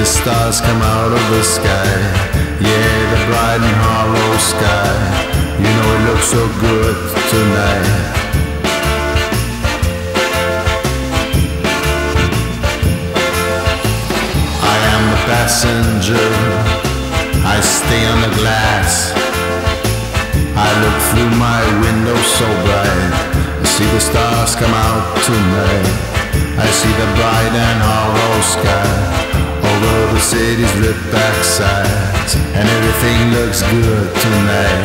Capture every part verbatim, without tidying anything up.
stars come out of the sky. Yeah, the bright and hollow sky. You know it looks so good tonight. I am the passenger, I stay on the glass. I look through my window so bright. I see the stars come out tonight. I see the bright and hollow sky over the city's lit back sides, and everything looks good tonight.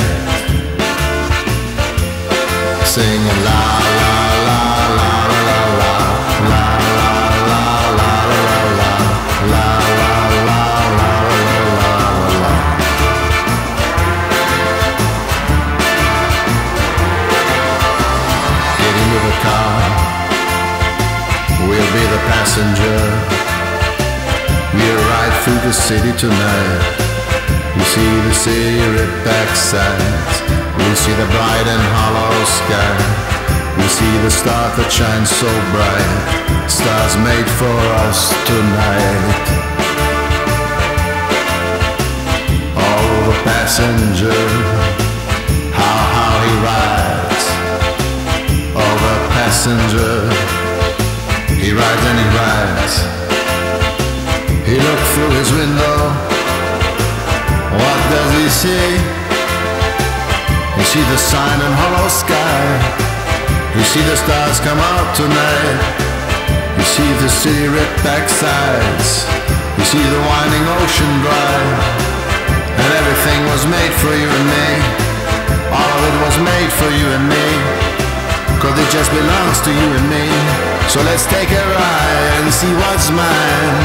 Singing la la la la la la la la la la la la la la la. Get into the car, we'll be the passenger. We'll ride through the city tonight. We see the city lit back sides. We see the bright and hollow sky. We see the stars that shine so bright. Stars made for us tonight. Oh, the passenger, how, how he rides. Oh, the passenger, he rides and he rides. He looked through his window. What does he see? You see the sign and hollow sky. You see the stars come out tonight. You see the city ripped back sides. You see the winding ocean drive. And everything was made for you and me. All of it was made for you and me, 'cause it just belongs to you and me. So let's take a ride and see what's mine.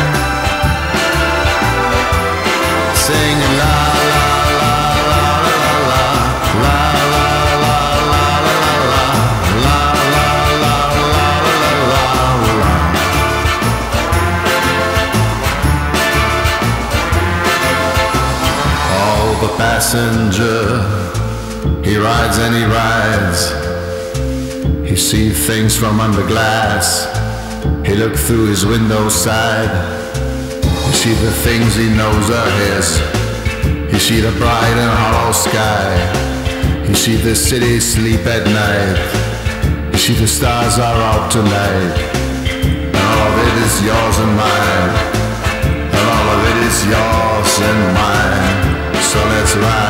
Singing la la la la la la la la la la la la la la la la. Oh, the passenger, he rides and he rides. He sees things from under glass. He looks through his window side. You see the things he knows are his. You see the bright and hollow sky. You see the city sleep at night. You see the stars are out tonight. And all of it is yours and mine. And all of it is yours and mine. So let's ride.